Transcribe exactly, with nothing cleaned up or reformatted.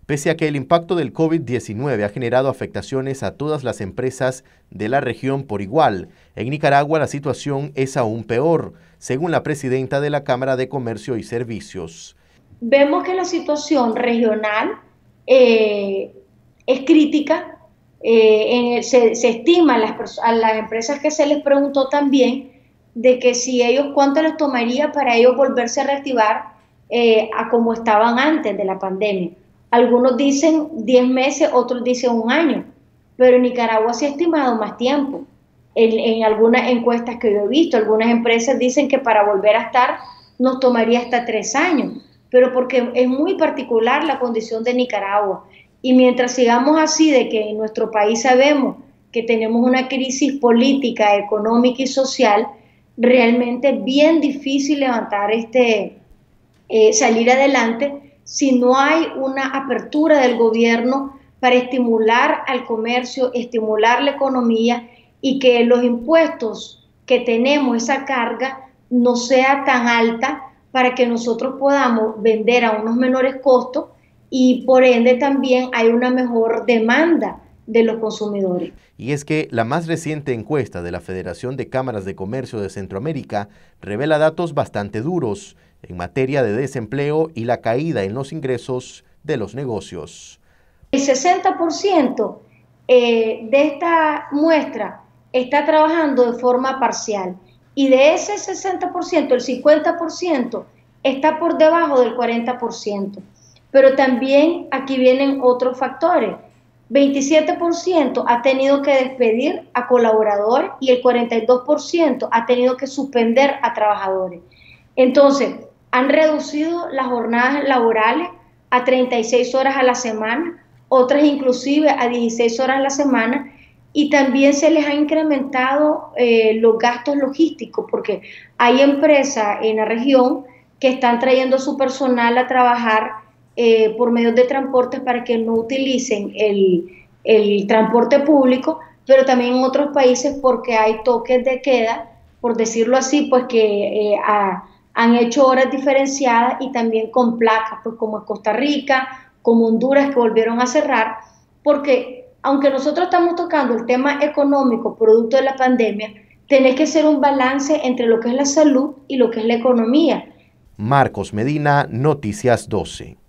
Pese a que el impacto del COVID diecinueve ha generado afectaciones a todas las empresas de la región por igual, en Nicaragua la situación es aún peor, según la presidenta de la Cámara de Comercio y Servicios. Vemos que la situación regional eh, es crítica. Eh, en, se, se estima a las, a las empresas que se les preguntó también de que si ellos, cuánto les tomaría para ellos volverse a reactivar eh, a como estaban antes de la pandemia. Algunos dicen diez meses, otros dicen un año, pero en Nicaragua se ha estimado más tiempo. En, en algunas encuestas que yo he visto, algunas empresas dicen que para volver a estar nos tomaría hasta tres años, pero porque es muy particular la condición de Nicaragua. Y mientras sigamos así, de que en nuestro país sabemos que tenemos una crisis política, económica y social, realmente es bien difícil levantar este, eh, salir adelante si no hay una apertura del gobierno para estimular al comercio, estimular la economía y que los impuestos que tenemos, esa carga, no sea tan alta para que nosotros podamos vender a unos menores costos y por ende también hay una mejor demanda de los consumidores. Y es que la más reciente encuesta de la Federación de Cámaras de Comercio de Centroamérica revela datos bastante duros en materia de desempleo y la caída en los ingresos de los negocios. El sesenta por ciento eh, de esta muestra está trabajando de forma parcial y de ese sesenta por ciento, el cincuenta por ciento está por debajo del cuarenta por ciento. Pero también aquí vienen otros factores. veintisiete por ciento ha tenido que despedir a colaboradores y el cuarenta y dos por ciento ha tenido que suspender a trabajadores. Entonces, han reducido las jornadas laborales a treinta y seis horas a la semana, otras inclusive a dieciséis horas a la semana, y también se les ha incrementado eh, los gastos logísticos, porque hay empresas en la región que están trayendo su personal a trabajar eh, por medios de transporte para que no utilicen el, el transporte público, pero también en otros países porque hay toques de queda, por decirlo así, pues que eh, a, han hecho horas diferenciadas y también con placas, pues como en Costa Rica, como Honduras, que volvieron a cerrar, porque aunque nosotros estamos tocando el tema económico producto de la pandemia, tiene que ser un balance entre lo que es la salud y lo que es la economía. Marcos Medina, Noticias doce.